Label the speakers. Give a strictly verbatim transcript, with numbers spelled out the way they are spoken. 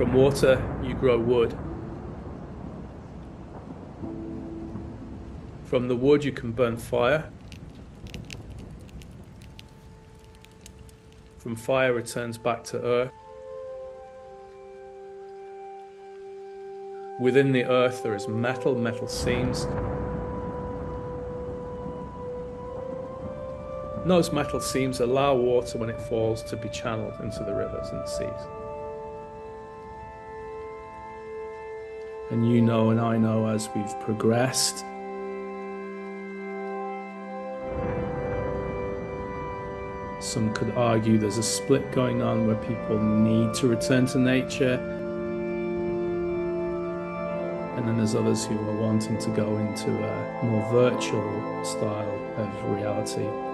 Speaker 1: From water, you grow wood. From the wood, you can burn fire. From fire, returns back to earth. Within the earth, there is metal, metal seams. And those metal seams allow water, when it falls, to be channeled into the rivers and the seas. And you know and I know, as we've progressed, some could argue there's a split going on where people need to return to nature, and then there's others who are wanting to go into a more virtual style of reality.